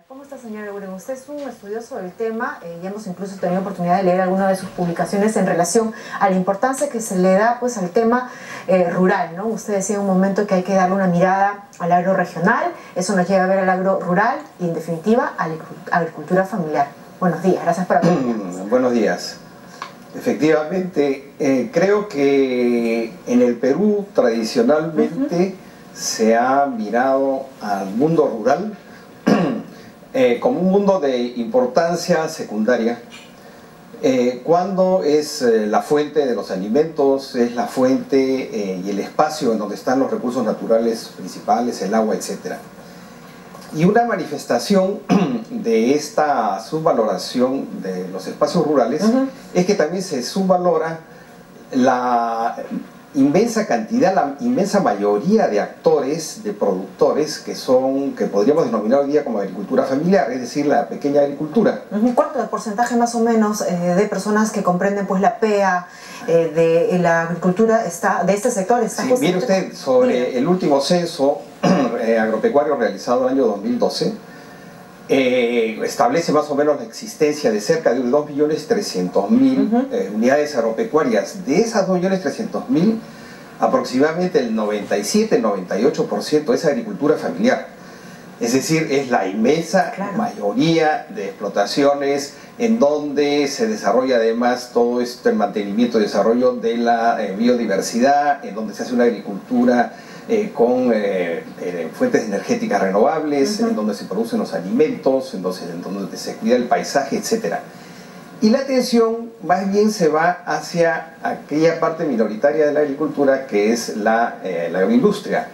¿Cómo está, señor Euren? Usted es un estudioso del tema, ya hemos incluso tenido oportunidad de leer algunas de sus publicaciones en relación a la importancia que se le da pues al tema rural, ¿no? Usted decía en un momento que hay que darle una mirada al agro regional, eso nos lleva a ver al agro rural y en definitiva a la agricultura familiar. Buenos días, gracias por acompañarnos. Buenos días. Efectivamente, creo que en el Perú tradicionalmente se ha mirado al mundo rural como un mundo de importancia secundaria, cuando es la fuente de los alimentos, es la fuente y el espacio en donde están los recursos naturales principales, el agua, etc. Y una manifestación de esta subvaloración de los espacios rurales es que también se subvalora la inmensa cantidad, la inmensa mayoría de actores, de productores que podríamos denominar hoy día como agricultura familiar, es decir, la pequeña agricultura. ¿Cuánto de porcentaje más o menos de personas que comprenden pues la PEA de la agricultura de este sector está? Sí, mire usted, sobre el último censo agropecuario realizado el año 2012, establece más o menos la existencia de cerca de 2.300.000 unidades agropecuarias. De esas 2.300.000, aproximadamente el 97-98% es agricultura familiar. Es decir, es la inmensa mayoría de explotaciones en donde se desarrolla además todo esto, el mantenimiento y desarrollo de la biodiversidad, en donde se hace una agricultura con fuentes energéticas renovables, en donde se producen los alimentos, en donde se cuida el paisaje, etc. Y la atención más bien se va hacia aquella parte minoritaria de la agricultura que es la agroindustria,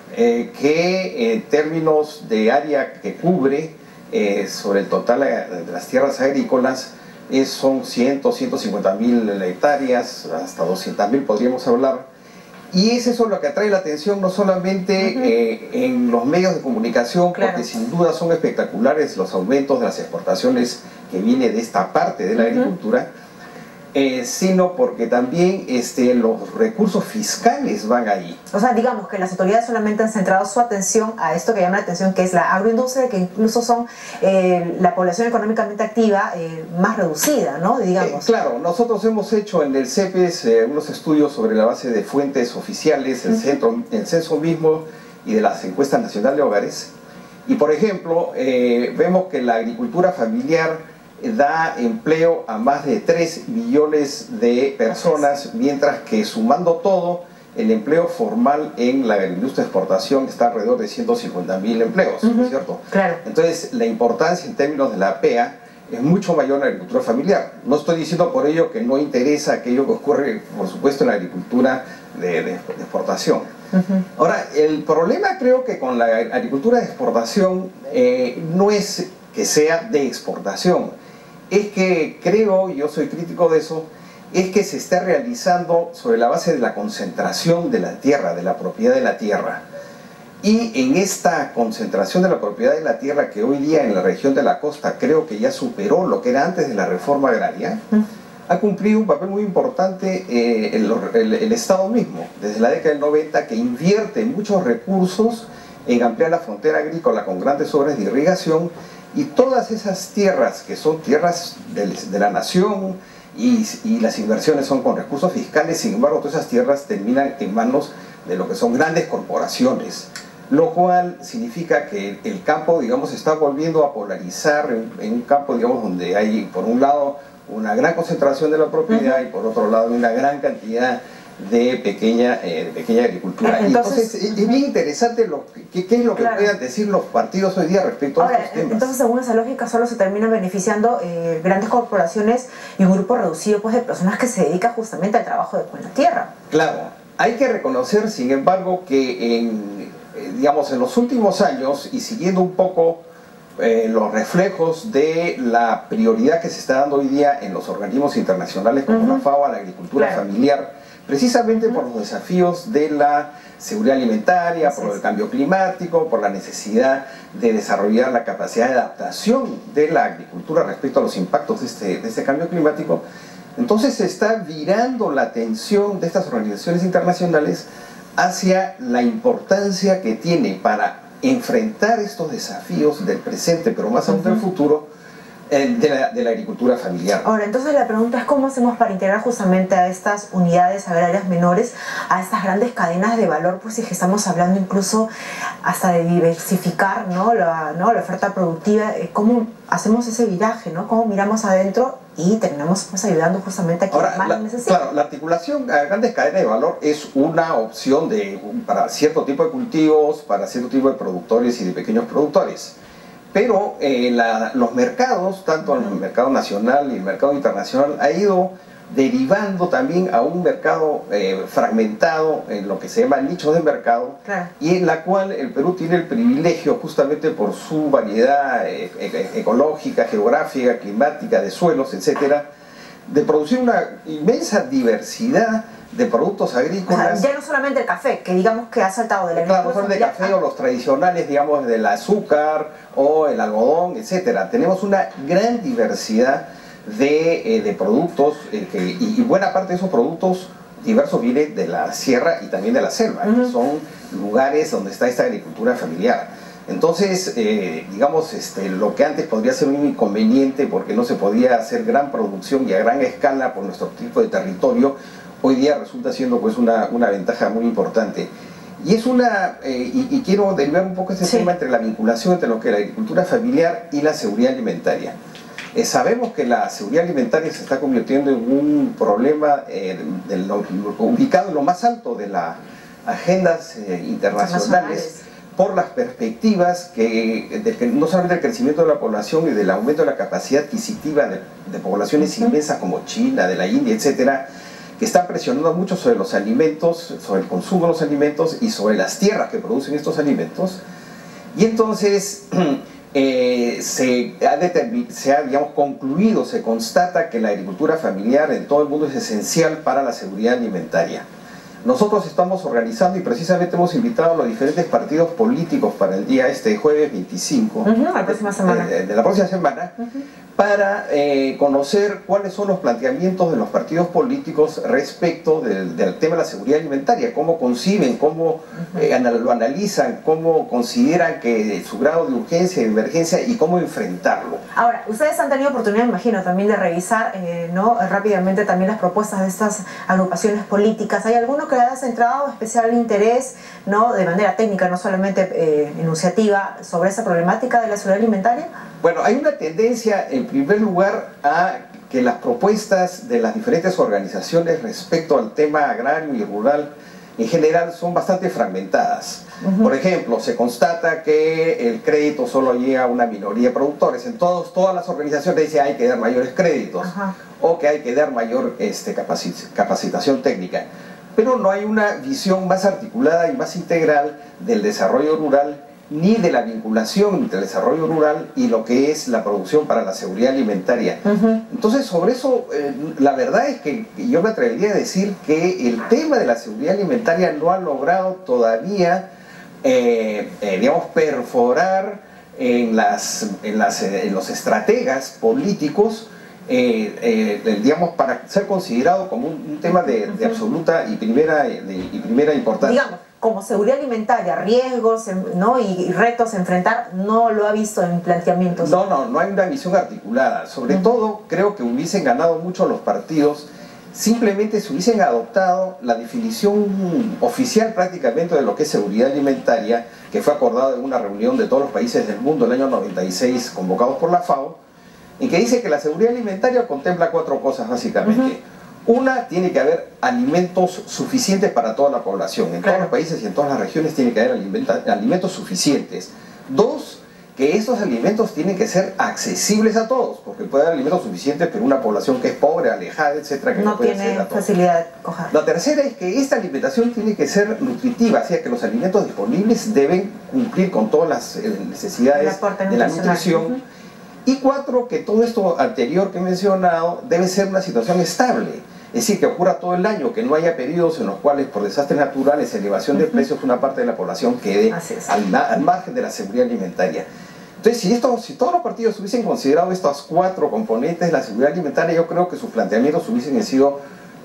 que en términos de área que cubre sobre el total de las tierras agrícolas son 150.000 hectáreas, hasta 200.000 podríamos hablar. Y es eso lo que atrae la atención no solamente en los medios de comunicación, porque sin duda son espectaculares los aumentos de las exportaciones que viene de esta parte de la agricultura, sino porque también los recursos fiscales van ahí. O sea, digamos que las autoridades solamente han centrado su atención a esto que llama la atención, que es la agroindustria, que incluso son la población económicamente activa más reducida, ¿no? Digamos. Claro, nosotros hemos hecho en el CEPES unos estudios sobre la base de fuentes oficiales, el censo mismo y de las encuestas nacionales de hogares. Y por ejemplo, vemos que la agricultura familiar da empleo a más de 3 millones de personas, mientras que sumando todo, el empleo formal en la agroindustria de exportación está alrededor de 150.000 empleos, ¿no es cierto? Claro. Entonces, la importancia en términos de la PEA es mucho mayor en la agricultura familiar. No estoy diciendo por ello que no interesa aquello que ocurre, por supuesto, en la agricultura de exportación. Ahora, el problema creo que con la agricultura de exportación no es que sea de exportación, es que creo, yo soy crítico de eso, es que se está realizando sobre la base de la concentración de la tierra, de la propiedad de la tierra. Y en esta concentración de la propiedad de la tierra, que hoy día en la región de la costa creo que ya superó lo que era antes de la reforma agraria, ha cumplido un papel muy importante el Estado mismo, desde la década del 90, que invierte muchos recursos en ampliar la frontera agrícola con grandes obras de irrigación. Y todas esas tierras, que son tierras de la nación, y las inversiones son con recursos fiscales, sin embargo todas esas tierras terminan en manos de lo que son grandes corporaciones, lo cual significa que el campo, digamos, está volviendo a polarizar en un campo, digamos, donde hay por un lado una gran concentración de la propiedad y por otro lado una gran cantidad de pequeña agricultura. Entonces es bien interesante qué es lo que puedan decir los partidos hoy día respecto a estos temas. Entonces, según esa lógica, solo se terminan beneficiando grandes corporaciones y un grupo reducido pues, de personas que se dedican justamente al trabajo con la tierra. Claro, hay que reconocer, sin embargo, que digamos, en los últimos años, y siguiendo un poco los reflejos de la prioridad que se está dando hoy día en los organismos internacionales como la FAO a la agricultura familiar, precisamente por los desafíos de la seguridad alimentaria, por el cambio climático, por la necesidad de desarrollar la capacidad de adaptación de la agricultura respecto a los impactos de este cambio climático. Entonces se está virando la atención de estas organizaciones internacionales hacia la importancia que tiene para enfrentar estos desafíos del presente, pero más aún del futuro, de la agricultura familiar. Ahora, entonces la pregunta es cómo hacemos para integrar justamente a estas unidades agrarias menores, a estas grandes cadenas de valor, pues si estamos hablando incluso hasta de diversificar, ¿no? La oferta productiva, ¿cómo hacemos ese viraje, ¿no? ¿Cómo miramos adentro y terminamos pues ayudando justamente a quienes más lo necesitan? Claro, la articulación a grandes cadenas de valor es una opción para cierto tipo de cultivos, para cierto tipo de productores y de pequeños productores. Pero los mercados, tanto el mercado nacional y el mercado internacional, ha ido derivando también a un mercado fragmentado en lo que se llama nichos de mercado, claro, y en la cual el Perú tiene el privilegio, justamente por su variedad ecológica, geográfica, climática, de suelos, etcétera, de producir una inmensa diversidad de productos agrícolas. O sea, ya no solamente el café, que digamos que ha saltado de la agricultura. Claro, no solamente el café o los tradicionales, digamos, del azúcar o el algodón, etcétera. Tenemos una gran diversidad de productos y buena parte de esos productos diversos vienen de la sierra y también de la selva, que son lugares donde está esta agricultura familiar. Entonces, digamos, lo que antes podría ser un inconveniente porque no se podía hacer gran producción y a gran escala por nuestro tipo de territorio, hoy día resulta siendo pues una ventaja muy importante. Y es y quiero derivar un poco este tema entre la vinculación entre lo que es la agricultura familiar y la seguridad alimentaria. Sabemos que la seguridad alimentaria se está convirtiendo en un problema ubicado en lo más alto de las agendas internacionales, por las perspectivas no solamente del crecimiento de la población y del aumento de la capacidad adquisitiva de poblaciones inmensas como China, de la India, etcétera, que están presionando mucho sobre los alimentos, sobre el consumo de los alimentos y sobre las tierras que producen estos alimentos. Y entonces se ha, digamos, concluido, se constata que la agricultura familiar en todo el mundo es esencial para la seguridad alimentaria. Nosotros estamos organizando y precisamente hemos invitado a los diferentes partidos políticos para el día jueves 25 la próxima semana. De la próxima semana, para conocer cuáles son los planteamientos de los partidos políticos respecto del tema de la seguridad alimentaria, cómo conciben, cómo lo analizan, cómo consideran que su grado de urgencia y de emergencia y cómo enfrentarlo. Ahora, ustedes han tenido oportunidad, imagino, también de revisar rápidamente también las propuestas de estas agrupaciones políticas. ¿Hay alguno que le haya centrado especial interés, de manera técnica, no solamente enunciativa, sobre esa problemática de la seguridad alimentaria? Bueno, hay una tendencia, en primer lugar, a que las propuestas de las diferentes organizaciones respecto al tema agrario y rural en general son bastante fragmentadas. Por ejemplo, se constata que el crédito solo llega a una minoría de productores. En todas las organizaciones dicen que hay que dar mayores créditos o que hay que dar mayor capacitación técnica. Pero no hay una visión más articulada y más integral del desarrollo rural, ni de la vinculación entre el desarrollo rural y lo que es la producción para la seguridad alimentaria. Entonces, sobre eso, la verdad es que yo me atrevería a decir que el tema de la seguridad alimentaria no ha logrado todavía, digamos, perforar en los estrategas políticos, digamos, para ser considerado como un tema de absoluta y primera importancia. Digamos, como seguridad alimentaria, riesgos y retos a enfrentar, no lo ha visto en planteamientos. No hay una visión articulada. Sobre todo, creo que hubiesen ganado mucho los partidos simplemente si hubiesen adoptado la definición oficial prácticamente de lo que es seguridad alimentaria, que fue acordada en una reunión de todos los países del mundo el año 96, convocados por la FAO, en que dice que la seguridad alimentaria contempla 4 cosas básicamente. Una, tiene que haber alimentos suficientes para toda la población. En todos los países y en todas las regiones tiene que haber alimentos suficientes. 2, que esos alimentos tienen que ser accesibles a todos, porque puede haber alimentos suficientes, pero una población que es pobre, alejada, etcétera, que no puede tiene facilidad de coger. La tercera es que esta alimentación tiene que ser nutritiva, o sea que los alimentos disponibles deben cumplir con todas las necesidades de la nutrición. Y 4, que todo esto anterior que he mencionado debe ser una situación estable. Es decir, que ocurra todo el año, que no haya periodos en los cuales por desastres naturales, elevación de precios, una parte de la población quede al margen de la seguridad alimentaria. Entonces, si todos los partidos hubiesen considerado estos 4 componentes de la seguridad alimentaria, yo creo que sus planteamientos hubiesen sido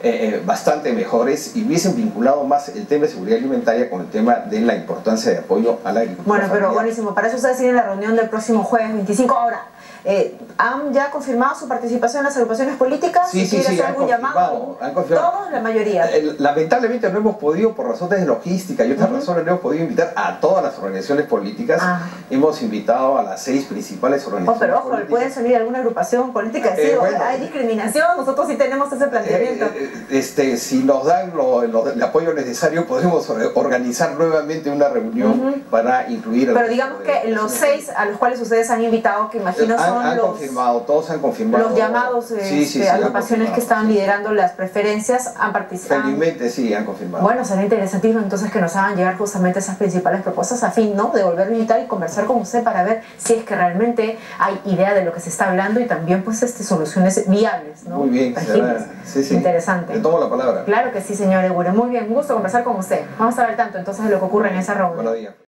bastante mejores y hubiesen vinculado más el tema de seguridad alimentaria con el tema de la importancia de apoyo a la agricultura Bueno, pero familiar. buenísimo. Para eso ustedes tienen la reunión del próximo jueves 25. Ahora, ¿han ya confirmado su participación en las agrupaciones políticas? Sí, ¿Quiere hacer han algún llamado? confirmado. ¿Todos? ¿La mayoría? Lamentablemente no hemos podido, por razones de logística y otras razones, no hemos podido invitar a todas las organizaciones políticas. Hemos invitado a las 6 principales organizaciones pero ojo, políticas. pueden salir alguna agrupación política. Sí, Bueno, hay discriminación, nosotros sí tenemos ese planteamiento. Si nos dan el apoyo necesario, podemos organizar nuevamente una reunión para incluir... Pero digamos que los 6 a los cuales ustedes han invitado, que imagino son todos han confirmado. Los llamados agrupaciones que estaban liderando las preferencias han participado. Felizmente sí, han confirmado. Bueno, será interesantísimo entonces que nos hagan llegar justamente esas principales propuestas a fin, ¿no?, de volver a invitar y conversar con usted para ver si es que realmente hay idea de lo que se está hablando y también pues soluciones viables, ¿no? Muy bien, sí. Interesante. Le tomo la palabra. Claro que sí, señor Egure. Muy bien, un gusto conversar con usted. Vamos a estar al tanto entonces de lo que ocurre en esa reunión. Buenos días.